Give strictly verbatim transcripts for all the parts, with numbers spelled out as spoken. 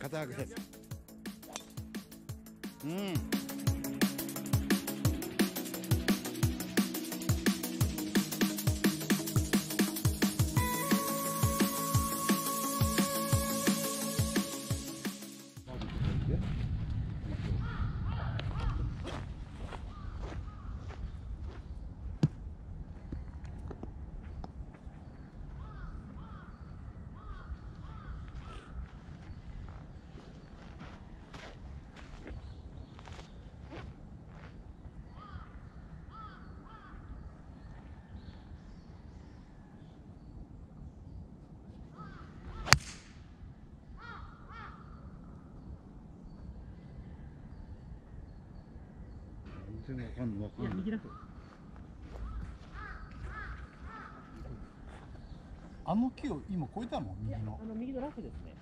肩アクセル。うん。全然わかんないわかんない。いや右ラフ。あの木を今越えたの右の。あの右のラフですね。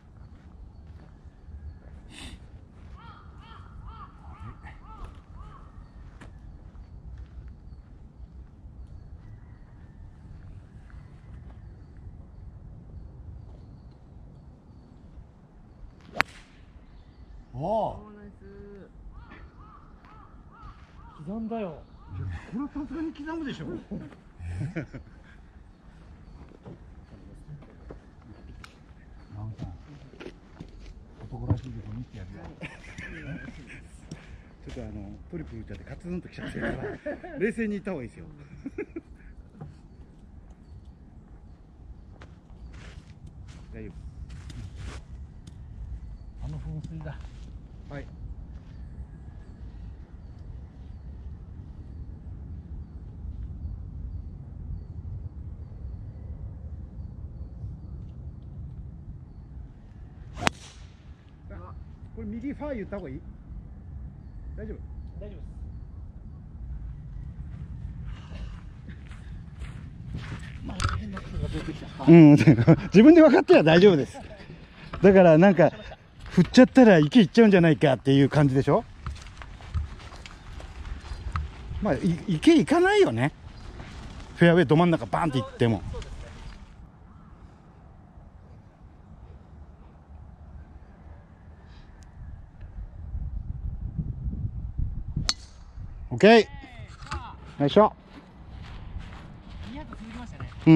おお。刻んだよ。これはさすがに刻むでしょ。男らしいけど見てやるよ。ちょっとあのプリプリちゃってカツンときちゃってるから冷静にいった方がいいですよ。大丈夫。あの噴水だ。はい。これ右ファー言った方がいい？大丈夫？大丈夫です。うん、自分で分かってりゃ大丈夫です。だからなんか振っちゃったら池行っちゃうんじゃないかっていう感じでしょ。まあ池行かないよね。フェアウェイど真ん中バーンって行っても。オッケー。よいしょ。うん。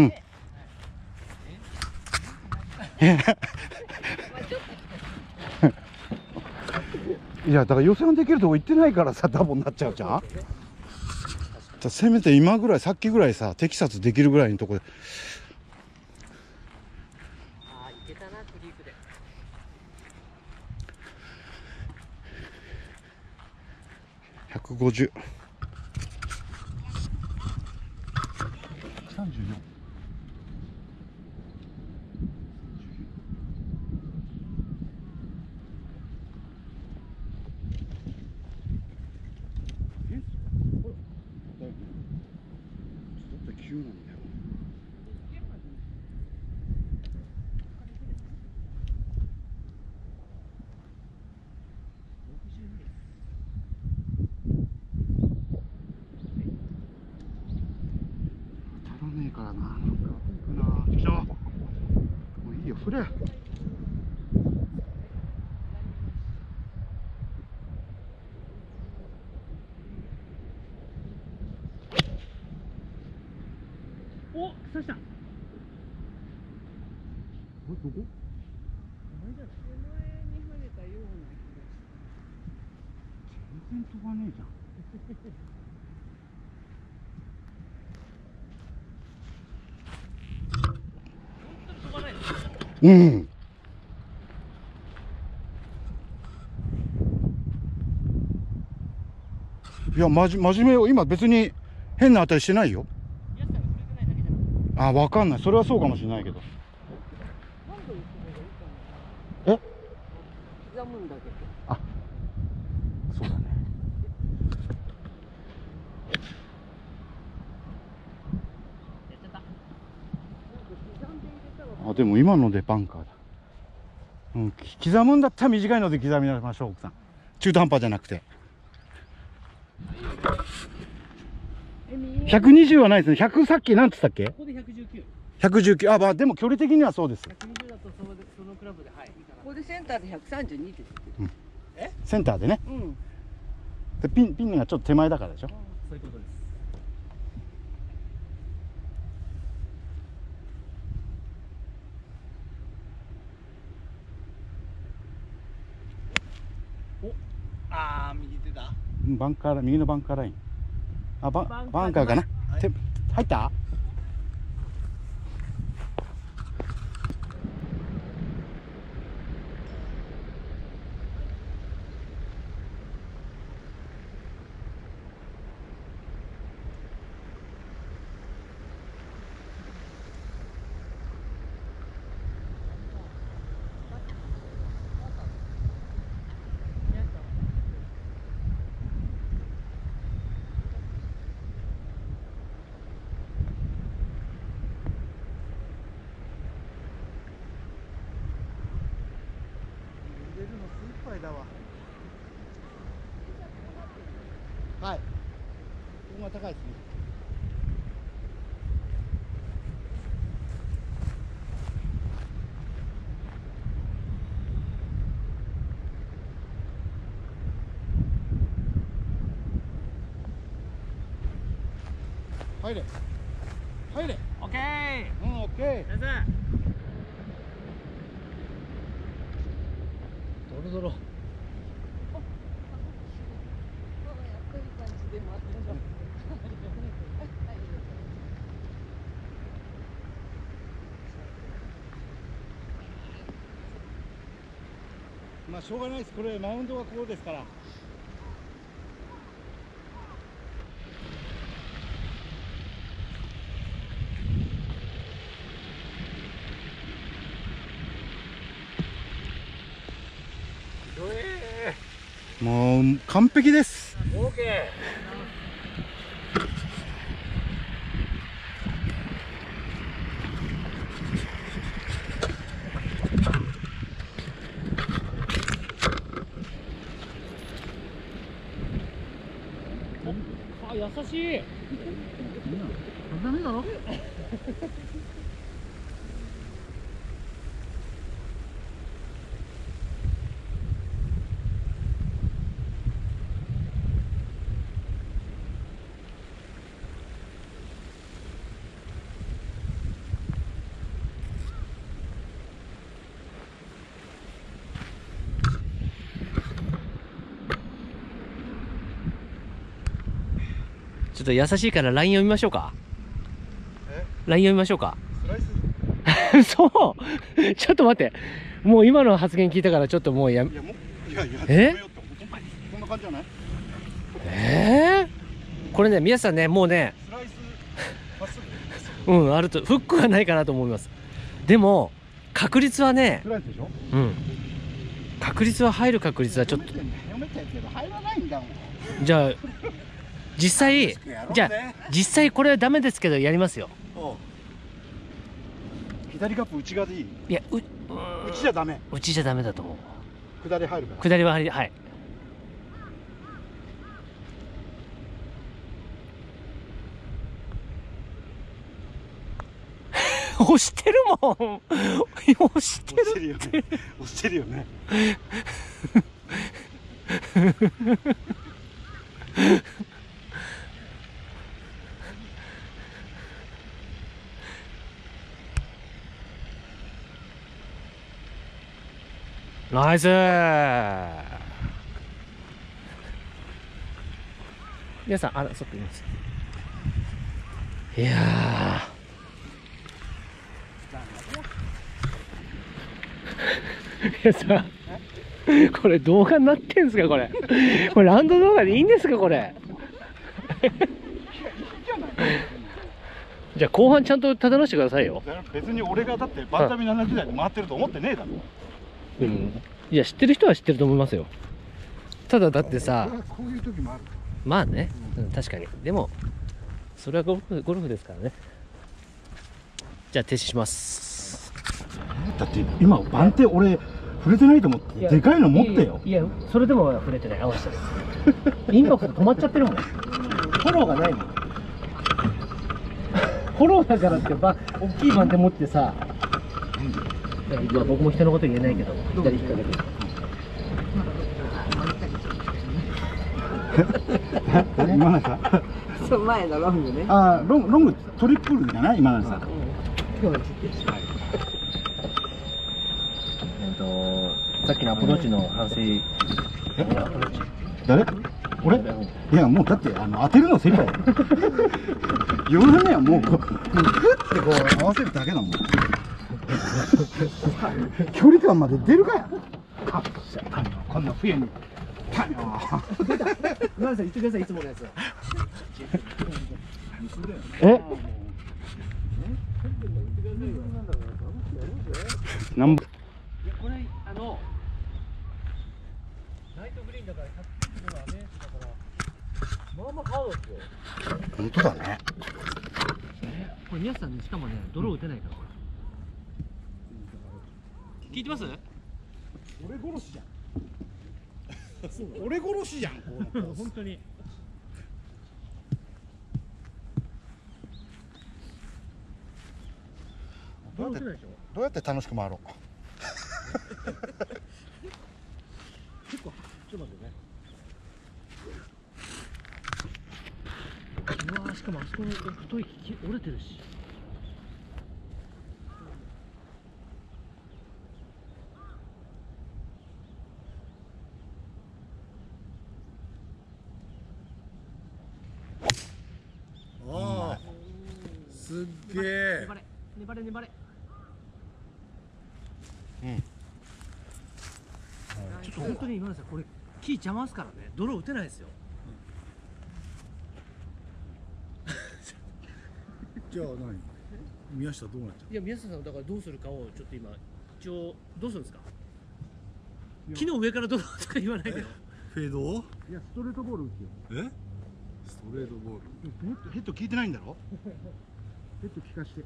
いやだから予選できるとこ行ってないからさダボになっちゃうじゃん。じゃせめて今ぐらいさっきぐらいさテキサスできるぐらいのとこで。ああいけたなクリークで。ひゃくごじゅう。さんじゅうよん。急なんだよ。当たらねえからな。なんか当たるかな。来た。もういいよ、振れ。お、刺した。これどこ？手前に跳ねたような気がした。全然飛ばねえじゃん。飛ばないです。うん。いや、まじ、真面目よ。今別に変な値してないよ。あ、わかんない。それはそうかもしれないけど。え？刻むんだけど。あ、そうだね。あ、でも今のでバンカーだ。うん、刻むんだったら短いので刻みましょう、奥さん。中途半端じゃなくて。ひゃくにじゅうはないですね。ひゃくさっきなんつったっけ？ここでひゃくじゅうきゅう。ひゃくじゅうきゅう。あ、まあでも距離的にはそうです。ひゃくにじゅうだとそのそのクラブで、はい。ここでれセンターでひゃくさんじゅうにです。 うん、 えセンターでね、 うん、 でピンピンがちょっと手前だからでしょ。 そういうことです。お、あー右手だ。 バンカー、右のバンカーライン。あ、バン、 バンカーバンカーかな。 はい、 て入った。 入れるの精一杯だわ。 はい。ここが高いですね。入れ。入れ。 オッケー。 うん、オッケー。 先生。ドロドロ。 まあしょうがないです。これマウンドがここですから。もう完璧です。 オーケー。あ、優しい。ダメだろ。ちょっと優しいから ライン 読みましょうか。 えライン 読みましょうか。 スライス。 そうちょっと待って、もう今の発言聞いたからちょっともうやめ。 いやもういやいや。 えこんな感じじゃない。 えー、これね皆さんね、もうねスライスまっすぐ。 うん、あるとフックはないかなと思います。でも確率はね、 スライスでしょ。 うん、確率は入る確率はちょっと。 読めてるけど入らないんだもん。 じゃあ実際、じゃあ実際これはダメですけどやりますよ。 左カップ内側でいい。 いや、う内じゃダメ。 内じゃダメだと思う。 下り入るから。 下りは入り、はい。押してるもん。押してる。 押してるよね。押してるよね。 ナイスー。皆さん、あら、そっか、います。いやー。いやさ、これ動画になってんすか、これ。これランド動画でいいんですか、これ。じゃあ後半ちゃんと立て直してくださいよ。 別に俺がだってバンタミななじだいで回ってると思ってねえだろ。 うん、いや知ってる人は知ってると思いますよ。ただだってさ、 こういう時もある。 まあね、うん、確かに。でもそれはゴルフ、ゴルフですからね。じゃあ停止します。 だって今番手俺触れてないと思ってでかいの持ってよ。 いや、いやそれでも触れてない。合わせてインパクト止まっちゃってるもん。フォローがないもん。フォローだからってば大きい番手持ってさ、 まあ僕も人のこと言えないけど、左引っ掛けて。 今のさそう、前のロングね。 あロングロングトリプルじゃない今のさ。 えっとさっきのアプローチの反省。えアプローチ誰？俺？いやもうだってあの当てるの精一杯。夜なねはもうこうグッてこう合わせるだけだもん。距離感まで出るかや。こんな冬に。 今田さん言ってくださいいつものやつ。 え？なんぼ？ いやこれあのナイトグリーンだからひゃくキロのアメージだからまあまあハードですよ。 本当だね。 これ宮下さんねしかもね泥打てないからこれ。聞いてます？ 俺殺しじゃん。俺殺しじゃん。 本当に。 どうやってどうやって楽しく回ろう。 結構ちょっと待ってね。うわーしかもあそこの太い木折れてるし。 ああ、すっげえ。 粘れ粘れ粘れ。 うん。 ちょっと本当に今田さんこれ木邪魔すからね泥打てないですよ。 じゃあ何？宮下どうなっちゃいや宮下さんだからどうするかをちょっと今一応どうするんですか。木の上から泥とか言わないでよ。 う？フェード？ いやストレートボール打つよ。 え？ストレートボール。 ヘッドヘッド効いてないんだろ。ヘッド効かして。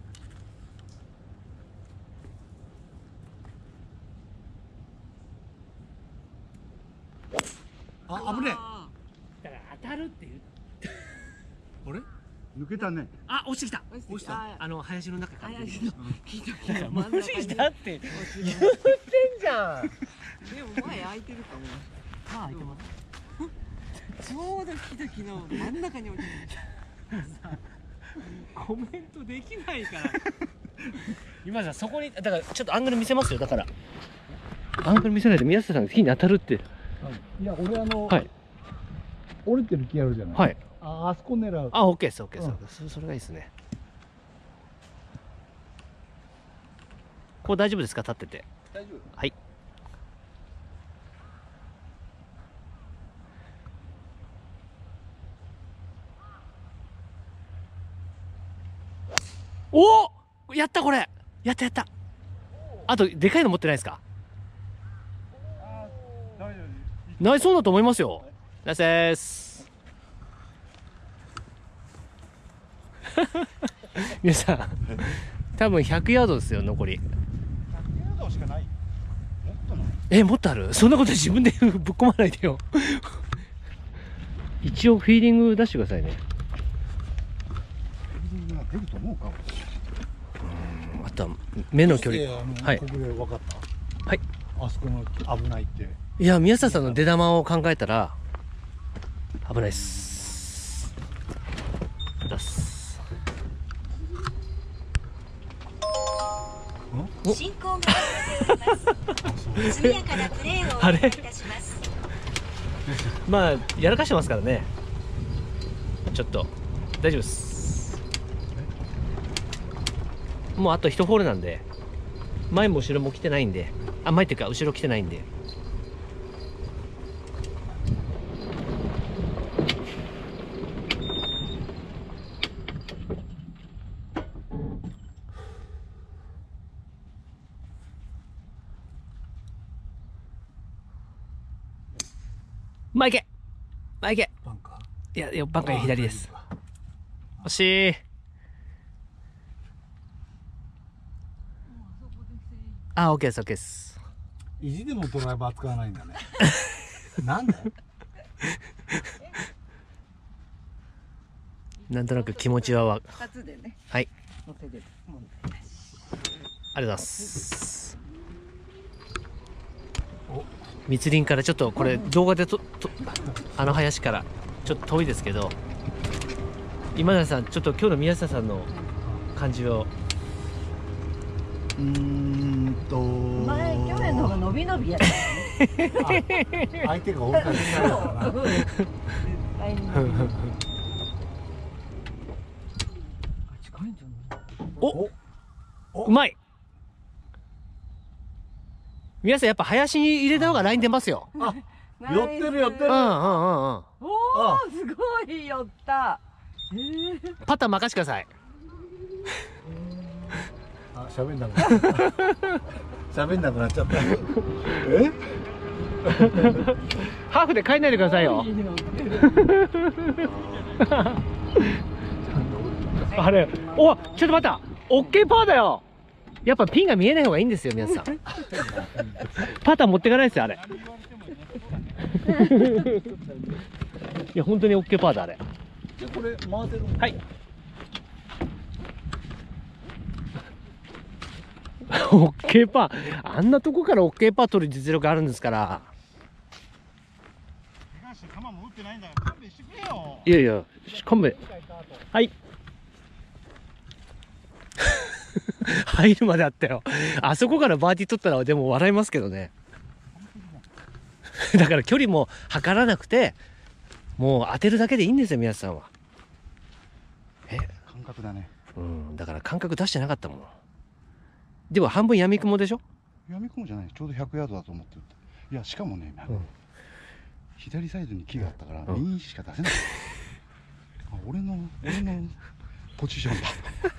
あ、危ねえ。 だから当たるって言う。 あれ？ 抜けたね。 あ落ちてきた。 落ちた？ あの林の中から。 林の木の木の真ん中無に理したって言ってんじゃん。 でも前空いてるかも。 まあ開いてます。 ちょうど木と木の真ん中に落ちてる。 コメントできないから。今さそこにだからちょっとアングル見せますよ。だからアングル見せないと宮下さんが木に当たるって。 いや、俺あの、 はい。 折れてる木あるじゃない。 はい。 あ、あそこ狙う。 あ、オッケーです、オッケーです。そそれがいいですね。こう大丈夫ですか、立ってて。 大丈夫。 はい。おお、やったこれ。やったやった。あとでかいの持ってないですか。ないそうだと思いますよ。ナイスです。皆さん、多分ひゃくヤードですよ残り。 ひゃくヤードしかない。もっとない。 え、もっとある？そんなこと自分でぶっ込まないでよ。一応フィーリング出してくださいね。 出ると思うか。 あとは目の距離。はい。 ここで分かった。 はい。 あそこの危ないって。 いや、宮下さんの出玉を考えたら危ないっす。出す。 進行が始まっております。速やかなプレーをお願いいたします。 まあやらかしてますからね。ちょっと大丈夫です。もうあと一ホールなんで、前も後ろも来てないんで、あ、前っていうか後ろ来てないんで。前行け前行け。 バンカいやいやバンカー左です。惜しい。あ、オッケーです、オッケーです。 ー。意地でもドライバー使わないんだね。なんで？ なんとなく気持ちはわ。 二つでね。 はい。 乗せてる。 ありがとうございます。 密林からちょっとこれ動画でととあの林からちょっと遠いですけど、今田さんちょっと今日の宮下さんの感じを。 うーんと前去年の方が伸び伸びやった相手が多かったからな。 来年近いんじゃない？ おうまい。皆さんやっぱ林に入れた方がライン出ますよ。 寄ってる寄ってる。 うんうんうんうん。 おおすごい寄った。えー、 パター任してください。 あ、喋んなくなっちゃった。喋んなくなっちゃった。え？ ハーフで帰んないでくださいよ。あれ、お、ちょっと待った。オッケーパーだよ。やっぱピンが見えない方がいいんですよ、皆さん。パター持ってかないですよ、あれ。いや、本当にオッケーパーだ、あれ。 じゃこれ回せるの？ はい。オッケーパー、あんなとこからオッケーパー取る実力あるんですから。いやいや、勘弁。はい。入るまであったよ。あそこからバーディー取ったらでも笑いますけどね。だから距離も測らなくて、もう当てるだけでいいんですよ、宮下さんは。え、 感覚だね。 うん、だから感覚出してなかったもの。でも半分闇雲でしょ？ 闇雲じゃない、ちょうどひゃくヤードだと思ってる。いや、しかもね、 うん、 左サイドに木があったから、 うん、 右しか出せない。あ、俺の俺のポジションだ。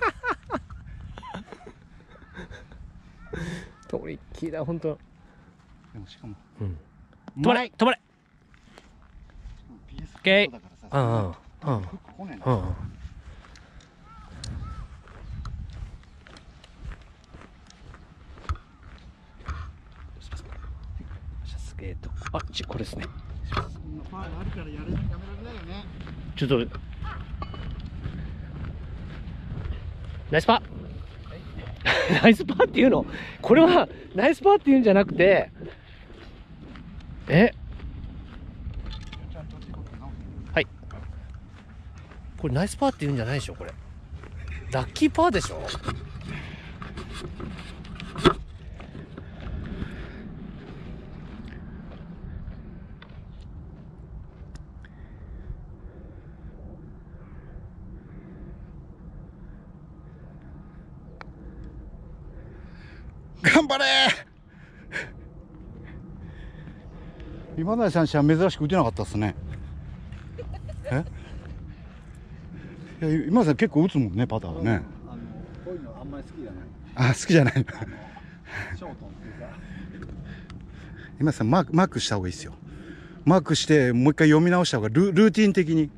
トリッキーだ、本当。 でもしかも、 うん、止まれ止まれ。 ピーエスオッケー。 だからさ、 うんうんうんフック来ねえな。 うん。スケート。あ、ちこれですね。ちょっとナイスパー。ナイスパーっていうの？これはナイスパーっていうんじゃなくて、え？はい。これナイスパーっていうんじゃないでしょこれ。ラッキーパーでしょ？ 頑張れー。今田さんしは珍しく打てなかったっすね。え？いや、今田さん結構打つもんね、パターね。 あのこういうのあんまり好きじゃない。 あ、好きじゃない。 ショートっていうか。 今田さんマークマークした方がいいですよ。マークしてもう一回読み直した方がルルーティン的に。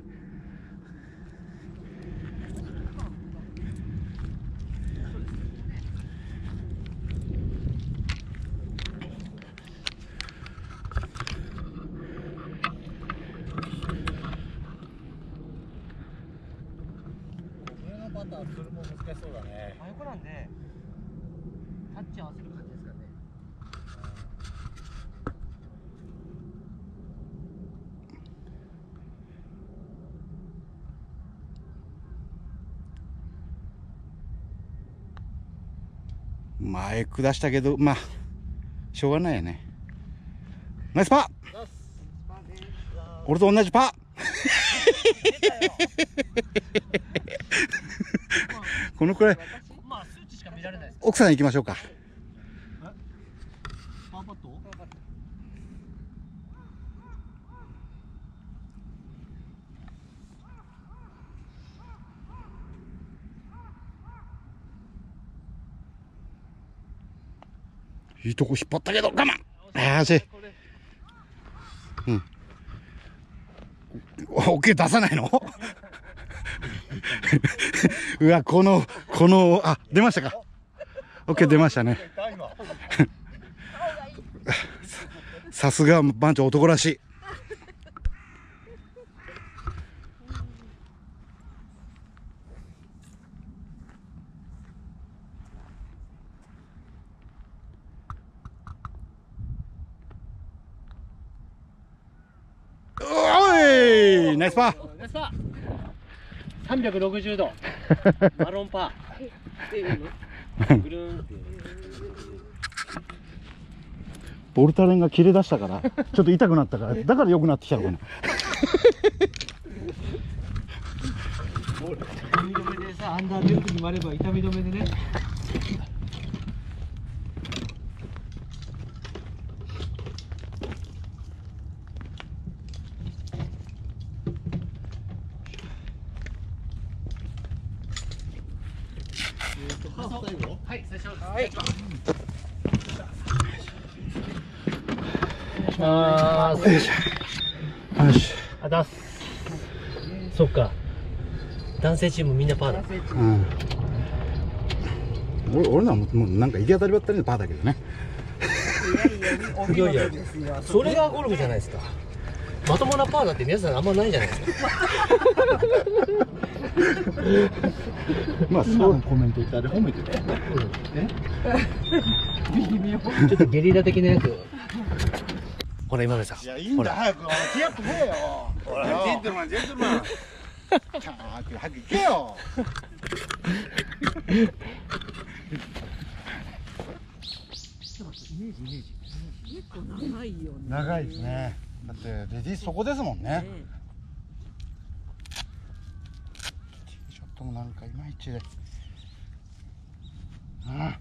パターするも難しそうだね。 真横なんでタッチ合わせる感じですかね。 前下したけど、まあしょうがないよね。ナイスパー。俺と同じパー。このくらい。 まあ数値しか見られないです。 奥さん行きましょうか。 パーパット？ いいとこ引っ張ったけど我慢。ああ、し。うん。オッケー出さないの？うわ、このこのあ出ましたか。オッケー出ましたね。さすが番長男らしい。 イスパー。 ナイスパー。さんびゃくろくじゅうど。マロンパー。ぐるーんって。 ボルタレンが切れ出したからちょっと痛くなったからだから良くなってきたのかな。 痛み止めでさ、アンダー出る時もあれば痛み止めでね。はい、最初。はい。お願いします。 よし。 あだす。そっか。男性チームみんなパーだ。 うん。俺俺のはもうなんか行き当たりばったりのパーだけどね。 いやいや、それがゴルフじゃないですか。まともなパーだって皆さんあんまないじゃないですか。 まあそうのコメント言ってあれ褒めてた。 ちょっとゲリラ的なやつ。ほら今田さん。 いやいいんだ早くティーアップ来いよ。ほらジェントルマンジェントルマン。早く早く行けよ。 結構長いよね。 長いですね。だってレディーそこですもんね。ちょっともなんかいまいちで。あ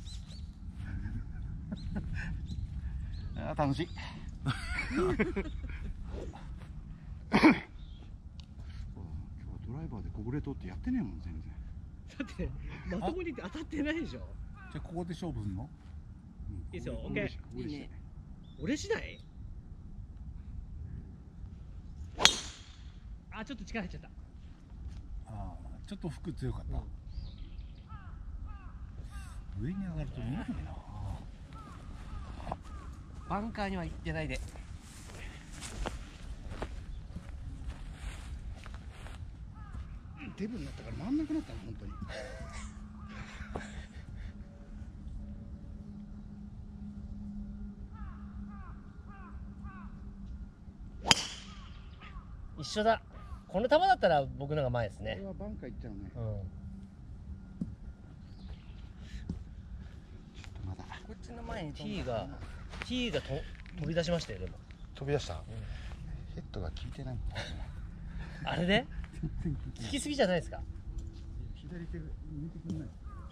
あ楽しい。今日ドライバーでこぼれとってやってねえもん全然。 だってまともに当たってないでしょ。 じゃここで勝負するの？ いいですよ。オッケー。いいね。俺次第？あ、ちょっと力入っちゃった。 ああ、ちょっと服強かった。上に上がると見えないな。 バンカーには行ってないで。 デブになったから回んなくなったの本当に。 一緒だ。この球だったら僕のが前ですね。 これはバンカー行っちゃうね。 うん。 ちょっとまだこっちの前に T が T がと飛び出しましたよでも。 飛び出した。ヘッドが効いてない。 あれで？効きすぎじゃないですか。 左手が抜いてくんない。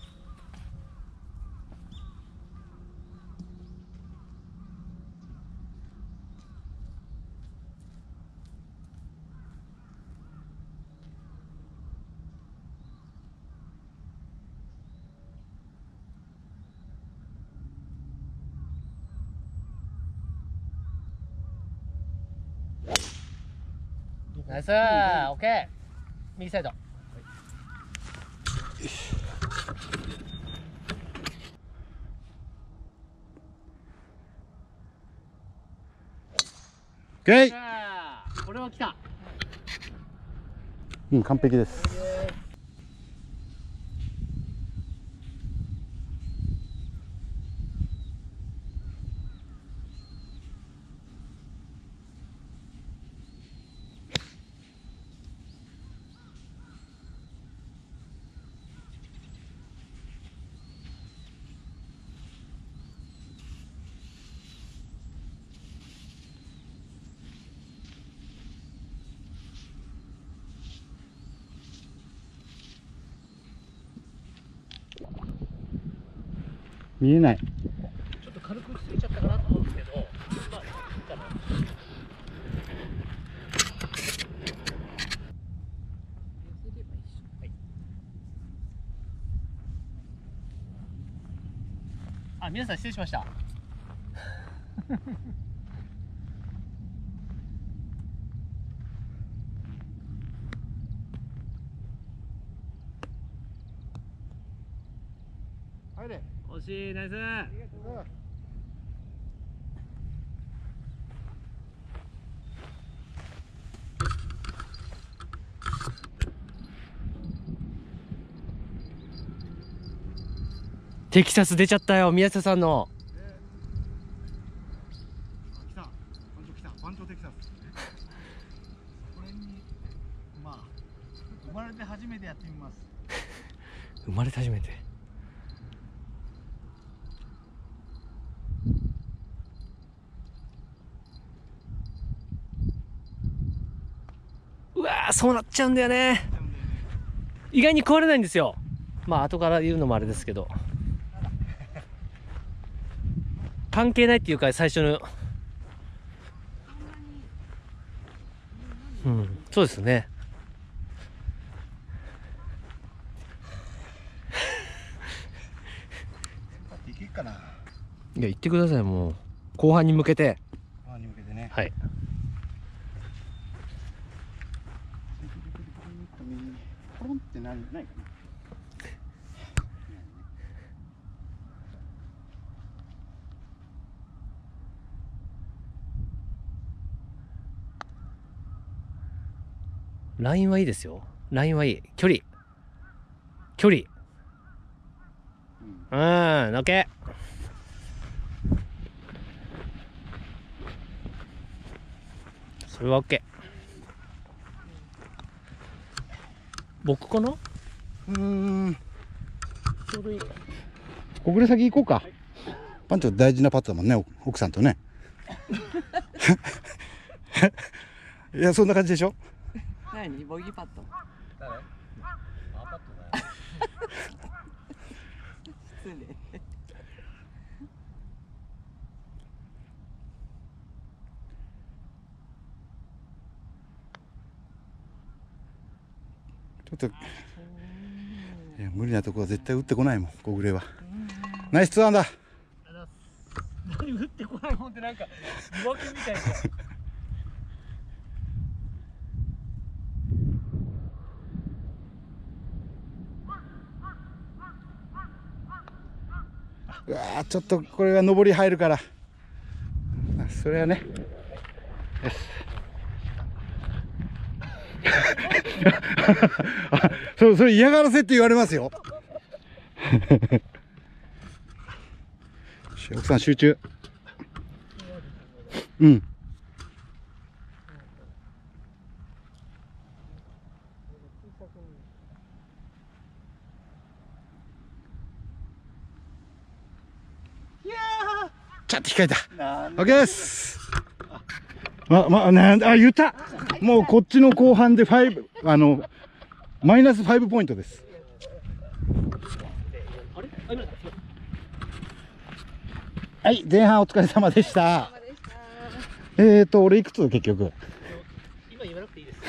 ナイスー。オッケー。右サイド。 オッケー。 これは来た。 うん完璧です。見えない。 ちょっと軽く打ちすぎちゃったかなと思うんですけど、まあいいかな。はい。あ、皆さん失礼しました。 入れ。 惜しい。ナイス。テキサス出ちゃったよ、宮下さんの。 来た。番長来た。番長テキサス。これに生まれて初めてやってみます。 生まれて初めて。うわー、そうなっちゃうんだよね。意外に壊れないんですよ。まあ後から言うのもあれですけど、関係ないっていうか最初の、うん、そうですね。 いけっかな。 いや、言ってください。もう後半に向けて。 あに向けてね。 はい。 ポロンってなんないかな。 ラインはいいですよ。ラインはいい。距離。距離。うん、のけ。それは OK。僕かな？ うーん。 ちょうどいい。 小暮先行こうか。パンチョ大事なパットだもんね、奥さんとね。いや、そんな感じでしょ。 何ボギーパット。 誰？パーパットだよ。 失礼。 ちょっと、いや無理なとこは絶対打ってこないもん、小暮は。ナイスツーアンダー。 何打ってこないもんってなんか浮気みたいな。 うわー、ちょっとこれが上り入るから。それはね。よし。あ、そそれ嫌がらせって言われますよ。奥さん集中。うん。ちょっと控えた。オッケーです。ま、ま、なんあ、言った。もうこっちの後半で5、あの、マイナスごポイントです。はい、前半お疲れ様でした。えーと、俺いくつ結局。 今言わなくていいです。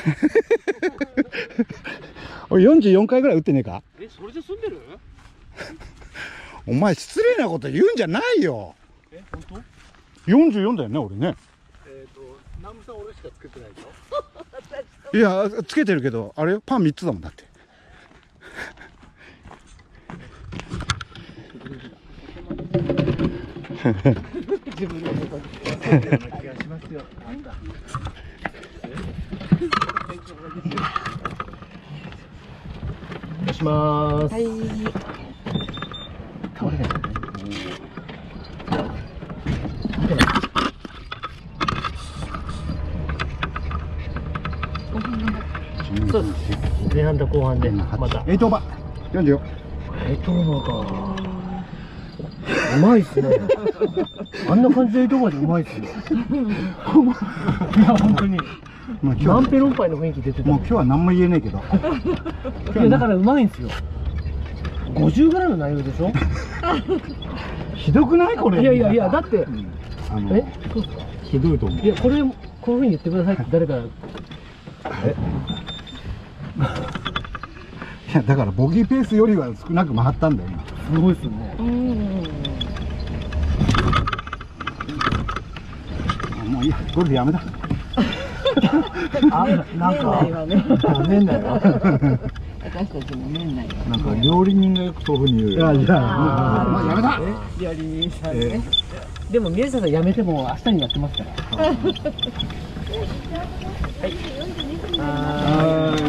俺よんじゅうよんかいぐらい打ってねえか。 え、それで済んでる？ お前失礼なこと言うんじゃないよ。 え、本当？ よんじゅうよんだよね、俺ね。 えっと、南部さん俺しかつけてないでしょ。 いや、つけてるけど、あれよ、パンみっつだもんだって。 自分のことそういうような気がしますよ。なんだ。 お願いします。 はい。 倒れない。そうです。前半と後半でまた。 エイトオーバー。よんじゅうよ。 エイトオーバーか。うまいっすね。あんな感じでエイトオーバーでうまいっすよ。いや本当に。 まあ、 ナンペロンパイの雰囲気出てた。 もう今日は何も言えねえけど。 いやだからうまいんですよ。ごじゅうグラムの内容でしょ。 ひどくないこれ。 いやいやいやだって。 あのえ、そうですか。 ひどいと思う。 いやこれこういう風に言ってくださいって誰か。え。 いやだからボギーペースよりは少なく回ったんだよ今。 すごいっすよね。 うん。 もういいや、ゴルフやめだ。 あ、なんか。 年内は。 私たちも年内は。 なんか料理人がよくそういうふうに言う。いや、じゃあ、もうやめだ。 料理人さんね。 でも宮下さん辞めても明日にやってますから。はい。あ